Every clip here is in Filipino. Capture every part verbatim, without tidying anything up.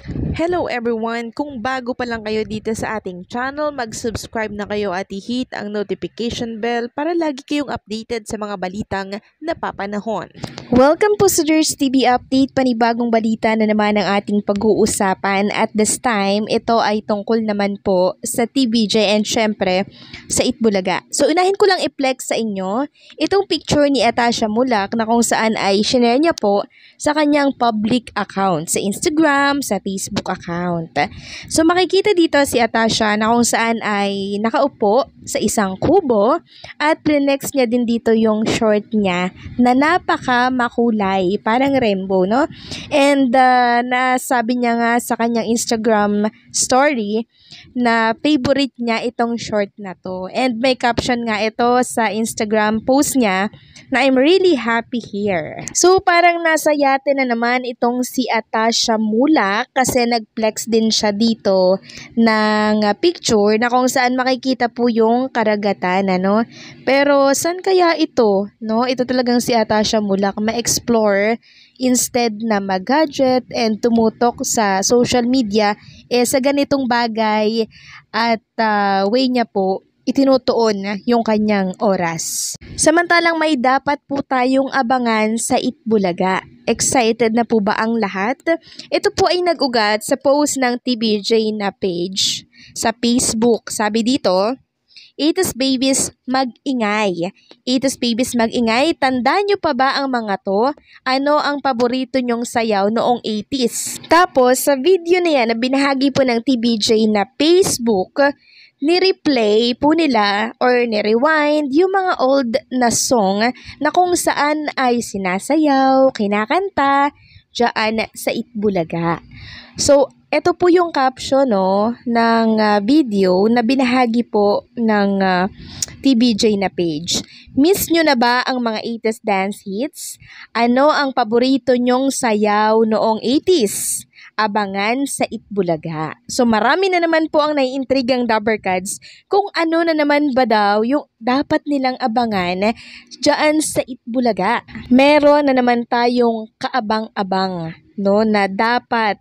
Hello everyone! Kung bago pa lang kayo dito sa ating channel, mag-subscribe na kayo at i-hit ang notification bell para lagi kayong updated sa mga balitang napapanahon. Welcome po sa Ders T V Update, panibagong balita na naman ang ating pag-uusapan. At this time, ito ay tungkol naman po sa T V J and syempre sa Itbulaga. So unahin ko lang i-flex sa inyo itong picture ni Atasha Mulak na kung saan ay shinare niya po sa kanyang public account, sa Instagram, sa Facebook account. So makikita dito si Atasha na kung saan ay nakaupo sa isang kubo at plinex niya din dito yung short niya na napaka makulay, parang rainbow, no? And uh, nasabi niya nga sa kanyang Instagram story na favorite niya itong short na to. And may caption nga ito sa Instagram post niya na I'm really happy here. So parang nasa yate na naman itong si Atasha Mulak kasi nag-flex din siya dito ng picture na kung saan makikita po yung karagatan, ano? Pero saan kaya ito, no? Ito talagang si Atasha Mulak ma-explore instead na mag-gadget and tumutok sa social media, eh sa ganitong bagay at uh, way niya po itinutuon yung kanyang oras. Samantalang may dapat po tayong abangan sa Itbulaga. Excited na po ba ang lahat? Ito po ay nag-ugat sa post ng T V J na page sa Facebook. Sabi dito, eighties babies mag-ingay. eighties babies mag-ingay. Tandaan nyo pa ba ang mga to? Ano ang paborito nyong sayaw noong eighties? Tapos sa video na yan na binahagi po ng T V J na Facebook, ni-replay po nila or ni-rewind yung mga old na song na kung saan ay sinasayaw, kinakanta, dyan sa Itbulaga. So, ito po yung caption no, ng uh, video na binahagi po ng uh, T V J na page. Miss nyo na ba ang mga eighties dance hits? Ano ang paborito nyong sayaw noong eighties? Abangan sa Itbulaga. So marami na naman po ang naiintrigang Dabbercads kung ano na naman ba daw yung dapat nilang abangan dyan sa Itbulaga. Meron na naman tayong kaabang-abang, no, na dapat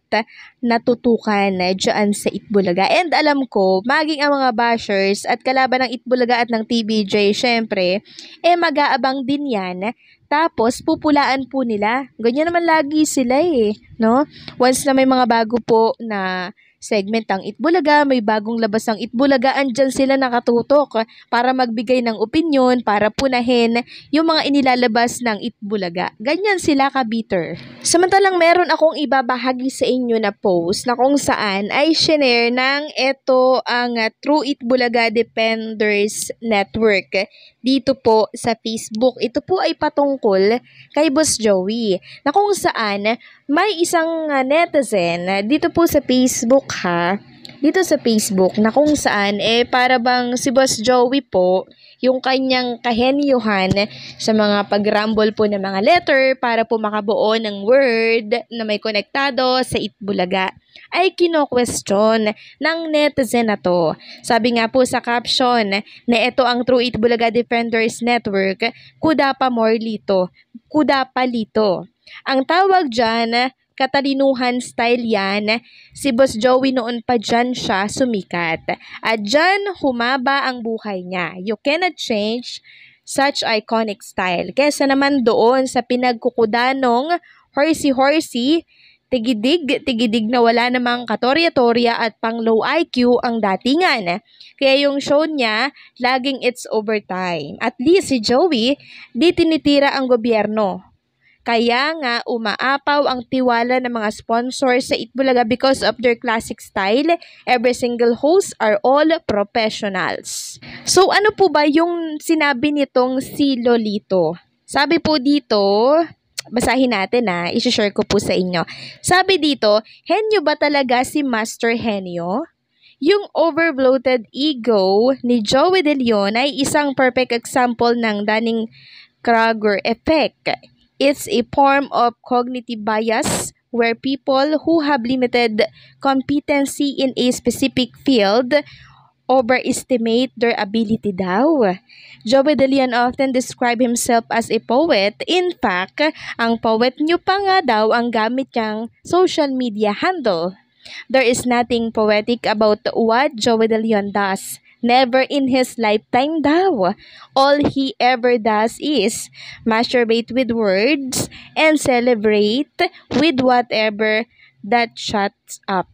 natutukan dyan sa Itbulaga. And alam ko, maging ang mga bashers at kalaban ng Itbulaga at ng T V J, syempre, eh mag-aabang din yan. Tapos, pupulaan po nila. Ganyan naman lagi sila eh, no? Once na may mga bago po na segment ang Itbulaga, may bagong labas ang Itbulaga, andyan sila nakatutok para magbigay ng opinion, para punahin yung mga inilalabas ng Itbulaga. Ganyan sila ka-bitter. Samantalang meron akong ibabahagi sa inyo na post na kung saan ay shinare ng ito ang uh, True Itbulaga Defenders Network dito po sa Facebook. Ito po ay patungkol kay Boss Joey na kung saan may isang uh, netizen uh, dito po sa Facebook ha, dito sa Facebook na kung saan eh para bang si Boss Joey po yung kanyang kahenyuhan sa mga pag-rumble po ng mga letter para po makabuo ng word na may konektado sa Itbulaga ay kino-question ng netizen na to. Sabi nga po sa caption na ito ang True Itbulaga Defenders Network, kuda pa more lito, kuda pa lito. Ang tawag dyan, katalinuhan style yan, si Boss Joey noon pa dyan siya sumikat. At dyan humaba ang buhay niya. You cannot change such iconic style. Kesa naman doon sa pinagkukudanong horsey-horsey, tigidig, tigidig na wala namang katorya-torya at pang low I Q ang datingan. Kaya yung show niya, laging it's overtime. At least si Joey, di tinitira ang gobyerno. Kaya nga umaapaw ang tiwala ng mga sponsors sa Itbulaga because of their classic style. Every single host are all professionals. So ano po ba yung sinabi nitong si Lolito? Sabi po dito, basahin natin ha, isi-share ko po sa inyo. Sabi dito, henyo ba talaga si Master Henyo? Yung overbloated ego ni Joey De Leon ay isang perfect example ng Dunning-Kruger effect. It's a form of cognitive bias where people who have limited competency in a specific field overestimate their ability daw. Joey De Leon often describe himself as a poet. In fact, ang poet niyo pa nga daw ang gamit niyang social media handle. There is nothing poetic about what Joey De Leon does. Never in his lifetime daw. All he ever does is masturbate with words and celebrate with whatever that shuts up.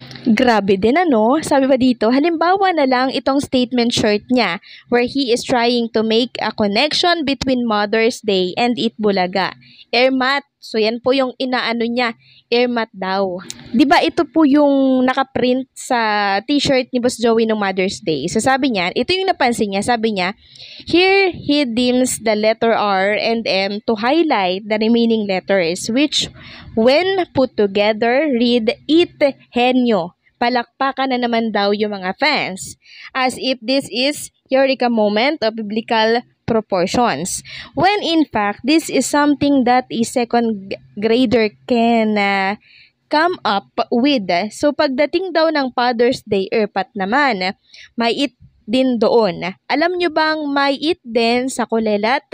Grabe din ano, sabi ba dito, halimbawa na lang itong statement shirt niya where he is trying to make a connection between Mother's Day and Itbulaga. Airmat, so yan po yung inaano niya, airmat daw. Diba ito po yung nakaprint sa t-shirt ni Boss Joey ng Mother's Day. So sabi niya, ito yung napansin niya, sabi niya, here he dims the letter R and M to highlight the remaining letters which when put together read It Henyo. Palakpakan na naman daw yung mga fans as if this is eureka moment of biblical proportions. When in fact, this is something that a second grader can uh, come up with. So pagdating daw ng Father's Day, erpat naman, may it din doon. Alam nyo bang may it din sa kulelat?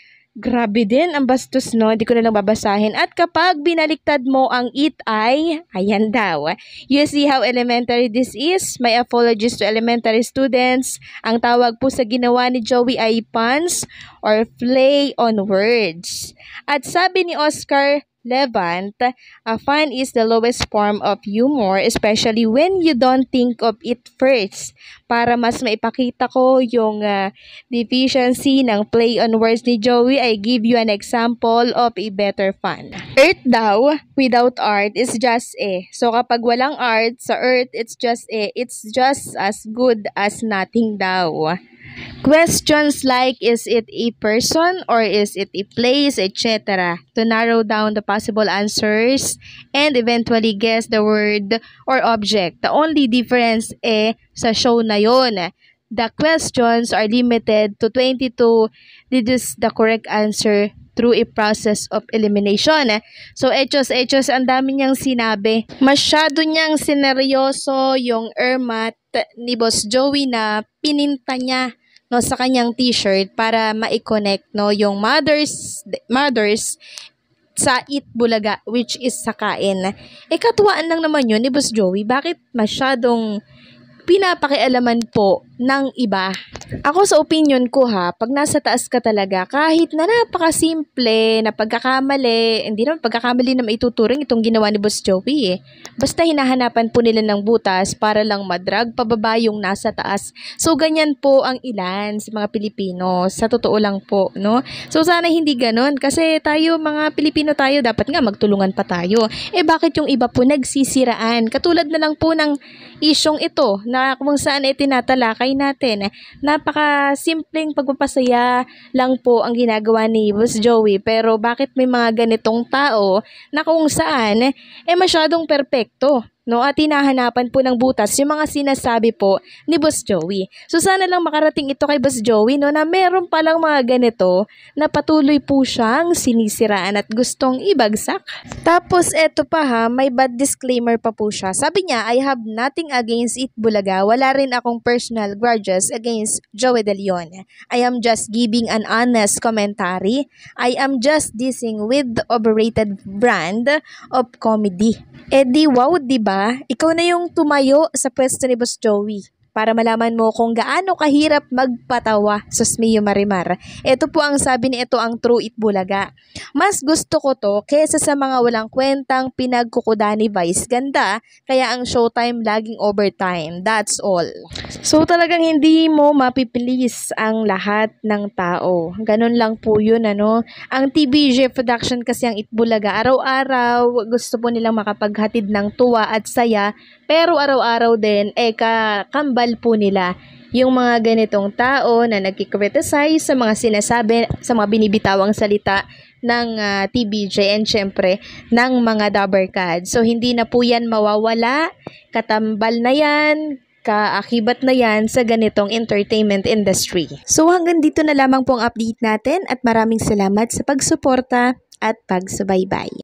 Grabe din, ang bastos no, hindi ko na lang babasahin. At kapag binaliktad mo ang it ay, ayan daw. You see how elementary this is? My apologies to elementary students. Ang tawag po sa ginawa ni Joey ay puns or play on words. At sabi ni Oscar Levant, a fun is the lowest form of humor, especially when you don't think of it first. Para mas maipakita ko yung uh, deficiency ng play on words ni Joey, I give you an example of a better fun. Earth daw, without art, is just A. So kapag walang art sa earth, it's just A. It's just as good as nothing daw. Questions like, is it a person or is it a place, et cetera to narrow down the possible answers and eventually guess the word or object. The only difference eh sa show na yon, the questions are limited to twenty-two deduce the correct answer through a process of elimination. So, echos, echos, ang dami niyang sinabi. Masyado niyang sineryoso yung ermat ni Boss Joey na pininta niya no sa kanyang t-shirt para ma-connect no yung mothers mothers sa Itbulaga which is sa kain. Eh katuwaan lang naman yun ni Boss Joey. Bakit masyadong pinapakialaman po ng iba? Ako sa opinion ko ha, pag nasa taas ka talaga, kahit na napakasimple na pagkakamali, hindi naman pagkakamali na maituturing itong ginawa ni Boss Joey eh. Basta hinahanapan po nila ng butas para lang madrag pababa yung nasa taas. So ganyan po ang ilan sa mga Pilipino, sa totoo lang po, no? So sana hindi ganon kasi tayo mga Pilipino tayo, dapat nga magtulungan pa tayo. Eh bakit yung iba po nagsisiraan? Katulad na lang po ng isyong ito na kung saan ay tinatalakay natin. Napaka-simpleng pagpapasaya lang po ang ginagawa ni Boss Joey. Pero bakit may mga ganitong tao na kung saan eh masyadong perpekto? No, at hinahanapan po ng butas yung mga sinasabi po ni Boss Joey. So sana lang makarating ito kay Boss Joey no, na meron palang mga ganito na patuloy po siyang sinisiraan at gustong ibagsak. Tapos eto pa ha, may bad disclaimer pa po siya. Sabi niya, I have nothing against Itbulaga. Wala rin akong personal grudges against Joey De Leon. I am just giving an honest commentary. I am just dissing with the overrated brand of comedy. Eh di wow, diba? Ikaw na yung tumayo sa pwesto ni Boss Joey para malaman mo kung gaano kahirap magpatawa sa Smeo Marimar. Ito po ang sabi ni ito ang true Itbulaga. Mas gusto ko to kesa sa mga walang kwentang pinagkukuda ni Vice Ganda, kaya ang showtime laging overtime. That's all. So talagang hindi mo mapipilis ang lahat ng tao. Ganun lang po yun, ano. Ang T V J production kasi ang Itbulaga, araw-araw gusto po nilang makapaghatid ng tuwa at saya, pero araw-araw din eh kakambal po nila yung mga ganitong tao na nagkikriticize sa mga sinasabi, sa mga binibitawang salita ng uh, T V J and syempre ng mga Dabbercad. So hindi na po yan mawawala, katambal na yan, kaakibat na yan sa ganitong entertainment industry. So hanggang dito na lamang po ang update natin at maraming salamat sa pagsuporta at pagsubaybay.